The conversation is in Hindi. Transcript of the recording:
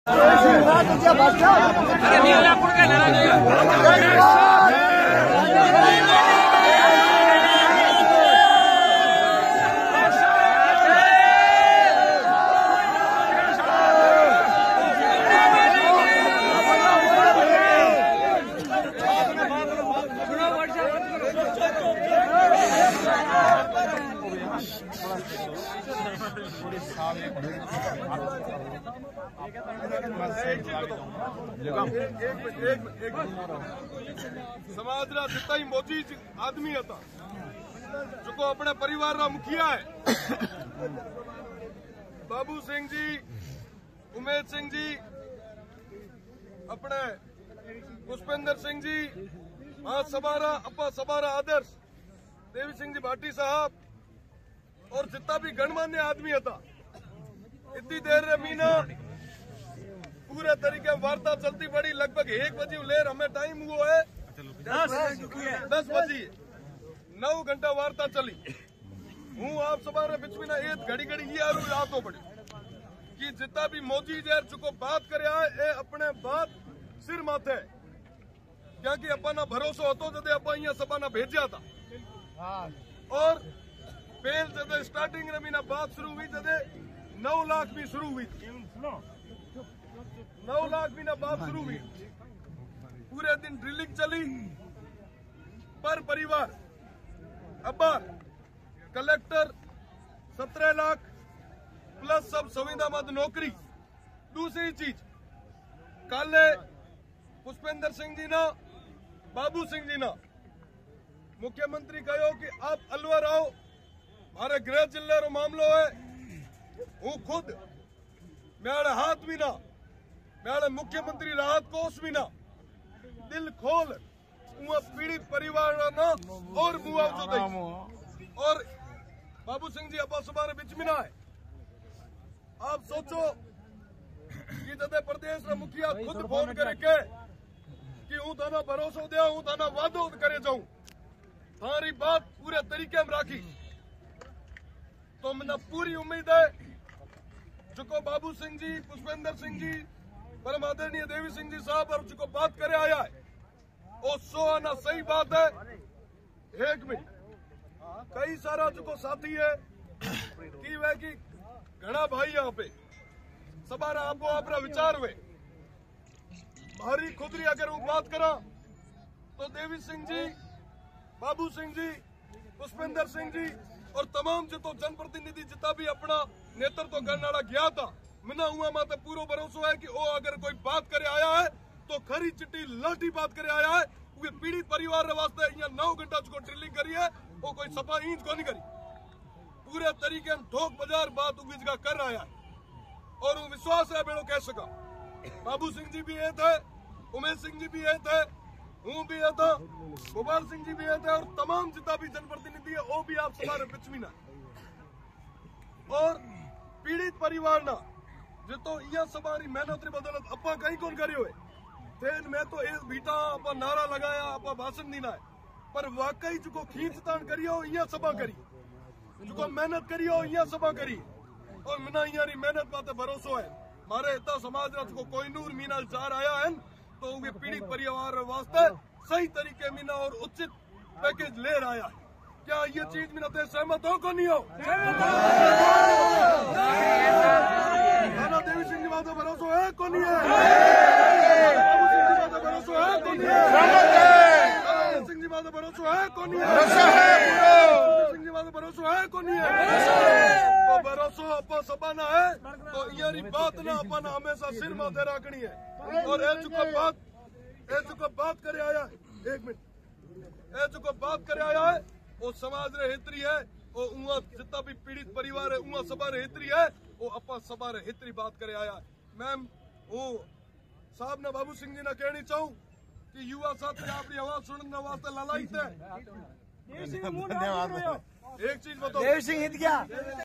समाज रा जितना ही मोची आदमी था जो अपने परिवार रा मुखिया है बाबू सिंह जी, उमेश सिंह जी, अपने पुष्पेंद्र सिंह जी, महासभारा अपा सभारा आदर्श देवी सिंह जी भाटी साहब और जितना भी गणमान्य आदमी था इतनी देर रे मीना पूरे तरीके वार्ता चलती पड़ी। लगभग 1 बजे लेर हमें टाइम हुआ है 10 बजे 9 घंटा वार्ता चली। हूँ आप सबारे बीच में एक घड़ी घड़ी ये याद हो पड़ी कि जितना भी मोदी जैर चुको बात करे ए अपने बात सिर माथे क्या कि अपना भरोसा होतो जदे अपा यहाँ सबाना भेजा था और पहल जदे स्टार्टिंग रे मीना बात शुरू हुई जदे 9 लाख भी शुरू हुई 9 लाख भी ना बात शुरू हुई। पूरे दिन ड्रिलिंग चली पर परिवार अब्बा कलेक्टर 17 लाख प्लस सब सुविधा मत नौकरी। दूसरी चीज काले पुष्पेंद्र सिंह जी ना बाबू सिंह जी ना मुख्यमंत्री कहो कि आप अलवर आओ मारे गृह जिले रो मामलो है। हूँ खुद मेरे हाथ भी ना मेरे मुख्यमंत्री राहत कोष भी ना दिल खोल पीड़ित परिवार ना और मुआवजा दे और बाबू सिंह जी अपा सुबारे बीच में ना है। आप सोचो कि जदे प्रदेश रा मुखिया खुद फोन करके कि हूँ थाना भरोसा दिया हूँ थाना वादो करे जाऊं थारी बात पूरे तरीके में राखी तो मैंने पूरी उम्मीद है जो बाबू सिंह जी, पुष्पेंद्र सिंह जी, परम आदरणीय देवी सिंह जी साहब और जो बात करे आया है वो सो आना सही बात है। एक मिनट कई सारा जो साथी है कि वह की घना भाई यहाँ पे सबारा आपको अपना विचार हुए भारी खुदरी अगर हूँ बात करा तो देवी सिंह जी, बाबू सिंह जी, पुष्पेंद्र सिंह जी और तमाम जो जनप्रतिनिधि जितना भी अपना नेतृत्व करने वाला गया था मिना हुआ माते पूरा भरोसा है कि वो अगर कोई बात करे आया है तो खरी चिट्टी लाठी बात करे आया है। वे पीड़ित परिवार वास्ते यहाँ 9 घंटा जो ड्रिलिंग करी है वो कोई सफा इंच को नहीं करी पूरे तरीके ठोक बाजार बात उगी जगह कर रहा है और वो विश्वास है बेड़ो कह सका। बाबू सिंह जी भी ये थे, उमेश सिंह जी भी ये थे, हूँ भी ये था, गोपाल सिंह जी भी ये थे और तमाम जितना भी जनप्रतिनिधि है वो भी आप सबारे बिचमीना और पीड़ित परिवार ना जो तो यह सबारी मेहनत री बदौलत अपा कहीं कौन करी हुए थे मैं तो एक बीटा अपा नारा लगाया अपा भाषण दीना है पर वाकई जो खींचतान करियो यह सभा करी जो मेहनत करियो यह सभा करी और मिना यारी मेहनत पाते भरोसा है मारे इतना समाज को कोई नूर मीना चार आया है तो वे पीड़ित परिवार वास्ते सही तरीके मीना और उचित पैकेज ले आया है। क्या ये चीज मीना ते सहमत हो को नहीं हो? देवी सिंह जी बात भरोसा है को नहीं है? बाबू सिंह जी बात भरोसा है को नहीं है? सिंह जी बात भरोसा है को नहीं है? सिंह जी बात भरोसा है को नहीं है? तो भरोसा अपा सबाना है तो यारी बात ना अपना हमेशा सिर माथे रखनी है और ए चुका बात करे आया है। एक मिनट ए चुका बात करे आया है वो समाज रे हितरी है वो उहाँ जितना भी पीड़ित परिवार है उहाँ सभा रे हितरी है वो अपा सभा रे हितरी बात करे आया है। मैम वो साहब ने बाबू सिंह जी ने कहनी चाहूँ कि युवा साथी अपनी आवाज सुनने वास्ते ललायत है। धन्यवाद। एक चीज बताओ देवी सिंह